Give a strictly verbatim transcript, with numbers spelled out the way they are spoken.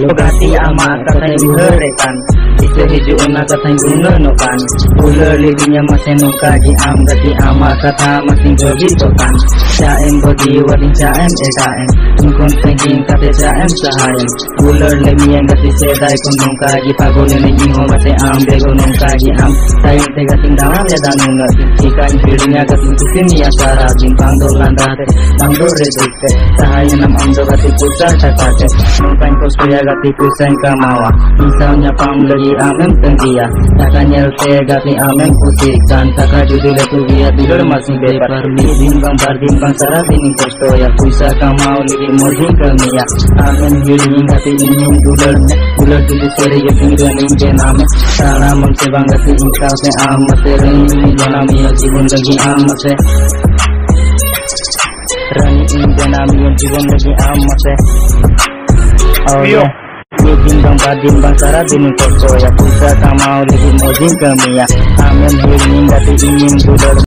gati ama katanya uherekan Bisa hiju una katanya gunenokan Ular lidinya masih nuka di am gati ama kata masih begitu-kan Caem bodi wading caem ekaem Mungkon thinking kate caem sahayem Ular lemian gati sedai kun nungka di pagone naging homate am bego nungka di am Tayong tega tingdalan ya danuna Ikan pilihnya gati kusini ya sara Bimpang dolan date Mangdo redukte Sahaya nam amdo gati pusar cakate Nungkain kosuya gati pusain kamawa Misalnya pang lagi amem tenggia Takanya lte gati amem putihkan Taka judul itu biar tidur masih bepar Bimbang barbimbang sara tining kosto ya Puisa kamau lagi moding kemia Amem hiling gati ingin dular Dular dulu seri ya tinggal ingin ame Salah memsebang gati ingkau se amat Sering ini janami ya jibun lagi amat se Rani ingin janami ya jibun lagi amat se Oh yeah Bimbang barbimbang sara tining kosto ya Puisa kamau lagi moding kemia Amem hiling gati ingin dular